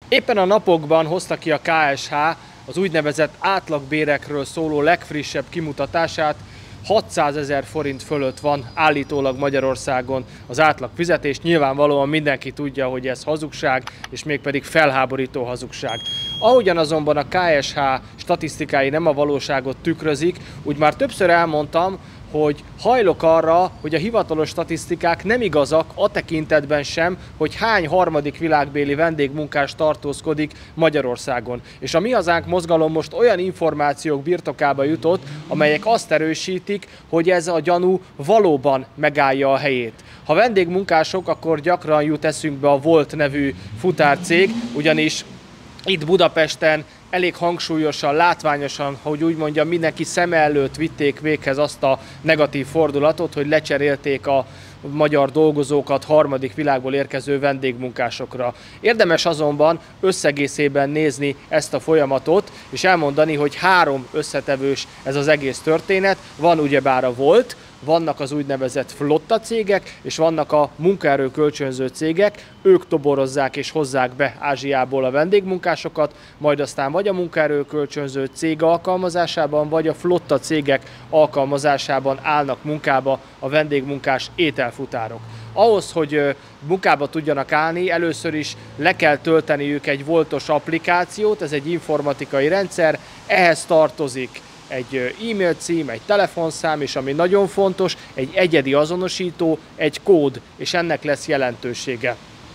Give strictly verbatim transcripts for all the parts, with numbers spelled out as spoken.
Éppen a napokban hozta ki a ká es há az úgynevezett átlagbérekről szóló legfrissebb kimutatását. hatszázezer forint fölött van állítólag Magyarországon az átlagfizetés. Nyilvánvalóan mindenki tudja, hogy ez hazugság, és mégpedig felháborító hazugság. Ahogyan azonban a ká es há statisztikái nem a valóságot tükrözik, úgy már többször elmondtam, hogy hajlok arra, hogy a hivatalos statisztikák nem igazak a tekintetben sem, hogy hány harmadik világbéli vendégmunkás tartózkodik Magyarországon. És a Mi Hazánk mozgalom most olyan információk birtokába jutott, amelyek azt erősítik, hogy ez a gyanú valóban megállja a helyét. Ha vendégmunkások, akkor gyakran jut eszünkbe a Volt nevű futárcég, ugyanis itt Budapesten elég hangsúlyosan, látványosan, hogy úgy mondjam, mindenki szeme előtt vitték véghez azt a negatív fordulatot, hogy lecserélték a magyar dolgozókat harmadik világból érkező vendégmunkásokra. Érdemes azonban összegészében nézni ezt a folyamatot, és elmondani, hogy három összetevős ez az egész történet. Van ugyebár a Volt, vannak az úgynevezett flotta cégek, és vannak a munkaerő kölcsönző cégek, ők toborozzák és hozzák be Ázsiából a vendégmunkásokat, majd aztán vagy a munkaerő kölcsönző cég alkalmazásában, vagy a flotta cégek alkalmazásában állnak munkába a vendégmunkás ételfutárok. Ahhoz, hogy munkába tudjanak állni, először is le kell tölteniük egy Voltos applikációt, ez egy informatikai rendszer, ehhez tartozik egy e-mail cím, egy telefonszám, és ami nagyon fontos, egy egyedi azonosító, egy kód, és ennek lesz jelentősége.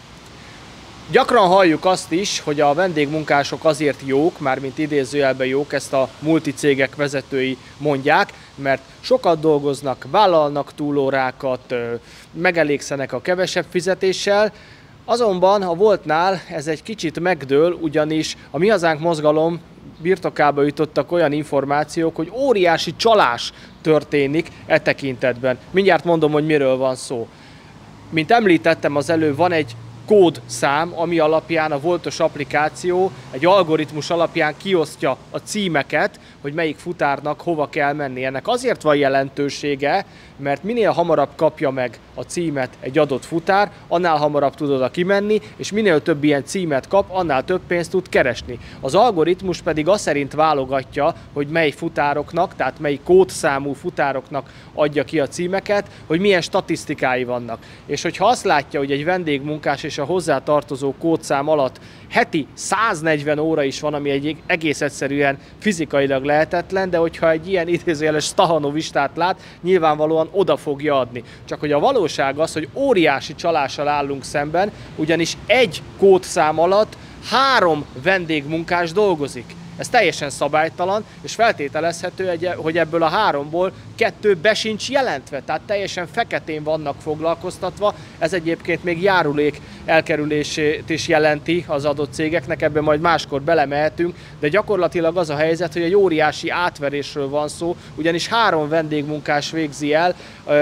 Gyakran halljuk azt is, hogy a vendégmunkások azért jók, mármint idézőjelben jók, ezt a multicégek vezetői mondják, mert sokat dolgoznak, vállalnak túlórákat, megelégszenek a kevesebb fizetéssel. Azonban a Voltnál ez egy kicsit megdől, ugyanis a Mi Hazánk mozgalom birtokába jutottak olyan információk, hogy óriási csalás történik e tekintetben. Mindjárt mondom, hogy miről van szó. Mint említettem az előbb, van egy kódszám, ami alapján a Voltos applikáció egy algoritmus alapján kiosztja a címeket, hogy melyik futárnak hova kell menni. Ennek azért van jelentősége, mert minél hamarabb kapja meg a címet egy adott futár, annál hamarabb tud oda kimenni, és minél több ilyen címet kap, annál több pénzt tud keresni. Az algoritmus pedig azt szerint válogatja, hogy mely futároknak, tehát mely kódszámú futároknak adja ki a címeket, hogy milyen statisztikái vannak. És hogyha azt látja, hogy egy vendégmunkás és a hozzátartozó kódszám alatt heti száznegyven óra is van, ami egy egész egyszerűen fizikailag lehetetlen, de hogyha egy ilyen idézőjeles stahanovistát lát, nyilvánvalóan oda fogja adni. Csak hogy a valóság az, hogy óriási csalással állunk szemben, ugyanis egy kódszám alatt három vendégmunkás dolgozik. Ez teljesen szabálytalan, és feltételezhető, hogy ebből a háromból kettő be sincs jelentve, tehát teljesen feketén vannak foglalkoztatva. Ez egyébként még járulék elkerülését is jelenti az adott cégeknek, ebben majd máskor belemehetünk, de gyakorlatilag az a helyzet, hogy egy óriási átverésről van szó, ugyanis három vendégmunkás végzi el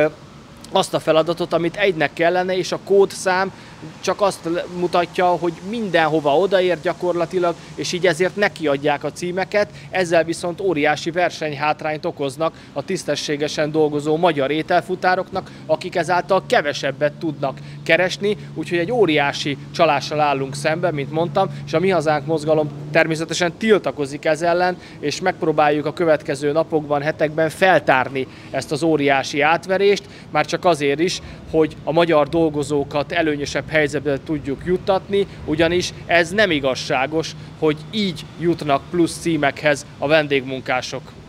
azt a feladatot, amit egynek kellene, és a kódszám csak azt mutatja, hogy mindenhova odaér gyakorlatilag, és így ezért nekiadják a címeket, ezzel viszont óriási versenyhátrányt okoznak a tisztességesen dolgozó magyar ételfutároknak, akik ezáltal kevesebbet tudnak keresni, úgyhogy egy óriási csalással állunk szemben, mint mondtam, és a Mi Hazánk mozgalom természetesen tiltakozik ez ellen, és megpróbáljuk a következő napokban, hetekben feltárni ezt az óriási átverést, már csak azért is, hogy a magyar dolgozókat előnyösebb helyzetbe tudjuk juttatni, ugyanis ez nem igazságos, hogy így jutnak plusz címekhez a vendégmunkások.